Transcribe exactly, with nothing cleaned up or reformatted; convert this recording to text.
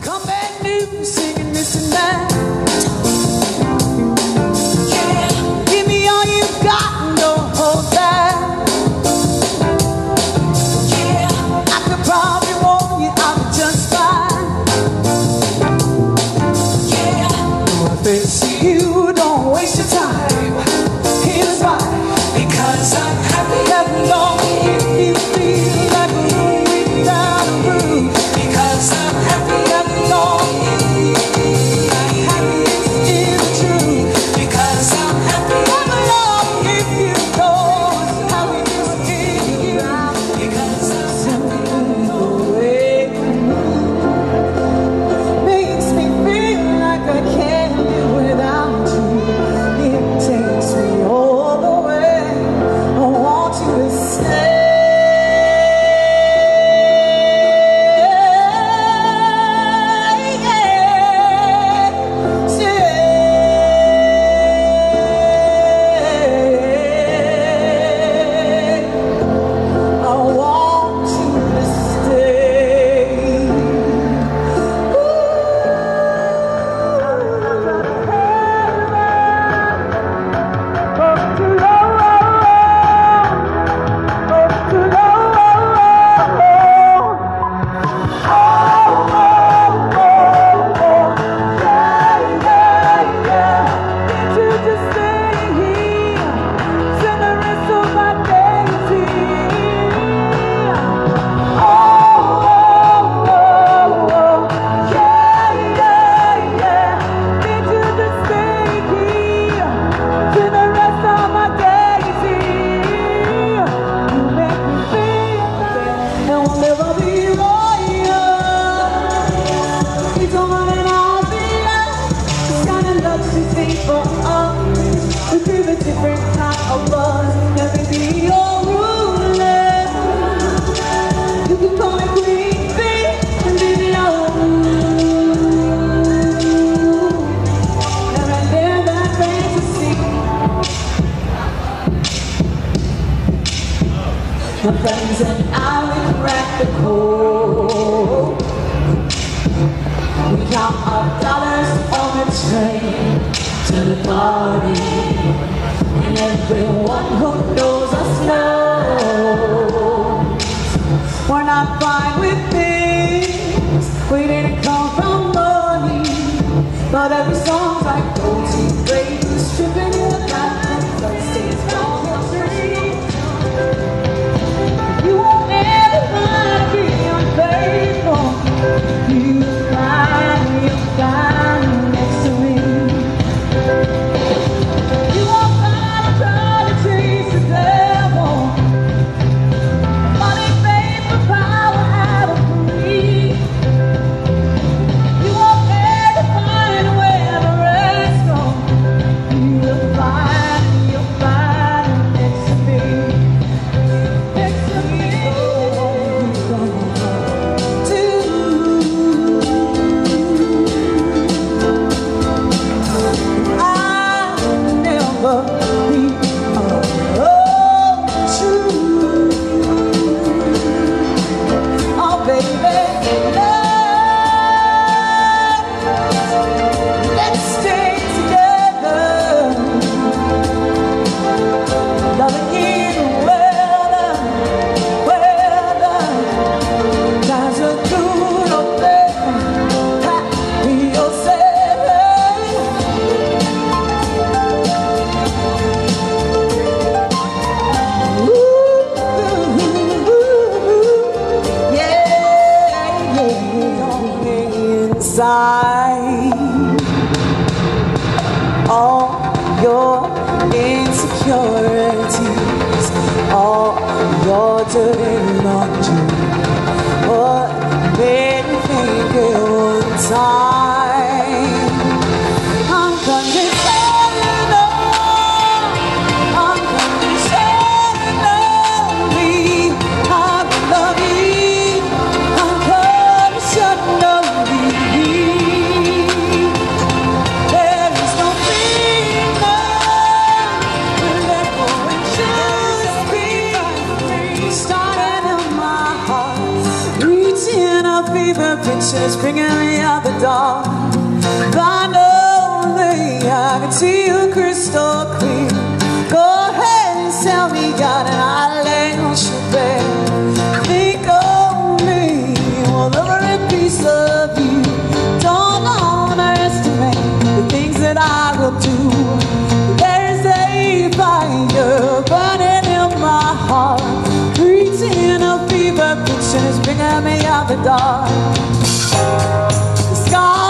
Come back new, singing this and that. Yeah, give me all you got and don't hold back. Yeah, I could probably warn you I'll be just fine. Yeah, no offense to you, don't waste your time. Here's why. Because I'm happy, happy long if you feel like a room without a roof. Because I'm happy, happy long if you feel like happiness is the truth. Because I'm happy, happy long if you know how we just give you. Because I'm happy the way makes me feel like I can't live without you. It takes me all the way. I want you to stay. My friends and I, we crack the code. We count our dollars on the train to the party, and everyone who knows us knows we're not fine with things. We didn't come from money, but every song's like gold teeth, great, stripping in the back and bloodstains down the street. You won't ever find to be unfaithful. You find, you find next to me. You won't find to try to chase the devil. Money, fame, for power out of greed. You won't ever find where the rest go. You'll find, you'll find next to me. Next to me. All your insecurities, all your dirty laundry, what made me think it was time? I'm conditional, I'm conditionally, I love you, unconditionally. Started in my heart. fever pitch is bringing me out the dark. Blind only, I can see you crystal clear. Go ahead and tell me, God, and I'll lay on your bed. Think of me, well, every piece of you. Don't underestimate the things that I will do. There's a fire burning in my heart, reaching a fever pitch and it's bringing me out the dark. The sky